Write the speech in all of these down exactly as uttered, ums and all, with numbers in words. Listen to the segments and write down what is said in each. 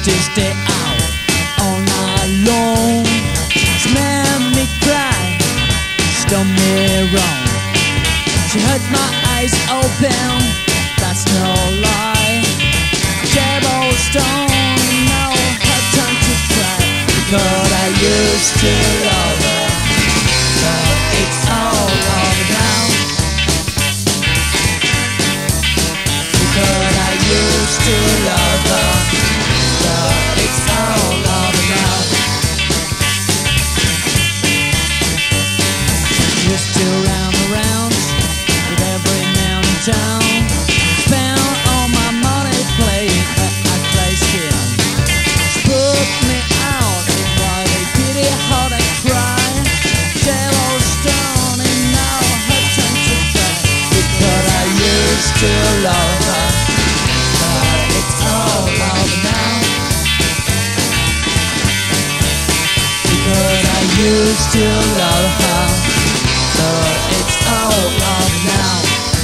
to stay out all night long. She made me cry, she done me wrong. She had my eyes open, that's no lie. Cobblestone, now her time to cry. Because I used to love her, but it's all over now. Because I used to love her, but it's all over now. Used to round around with every man in town. Spent all my money playing at a place here. She put me out while they pity how they cry. Yellowstone and now her time to cry. Because I used to love her, but it's all over now. Because I used to love her, but it's all over now.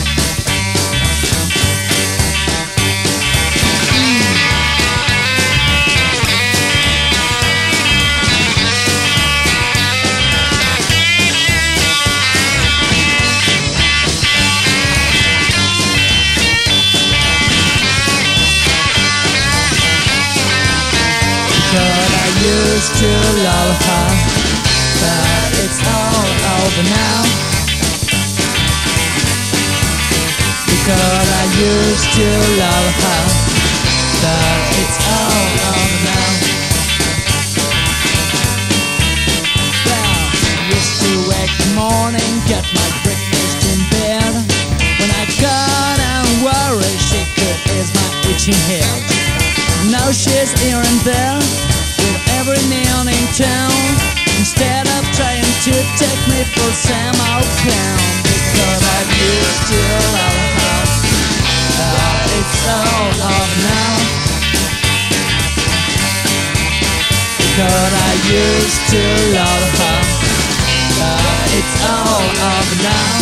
Because I used to love her, but it's all over now. Because I used to love her, but it's all over now. Well, I used to wake the morning, get my breakfast in bed. When I got and worried, she could ease my itching head. Now she's here and there with every man in town, instead of trying to take me for some old clown. Because I used to love her, but it's all over now. Because I used to love her, but it's all over now.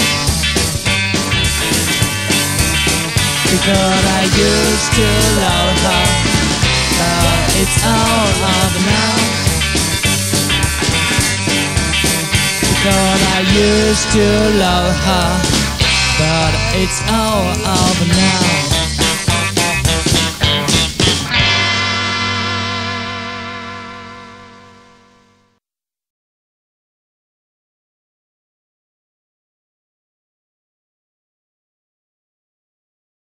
Because I used to love her, but it's all over now. Because I used to love her, but it's all over now.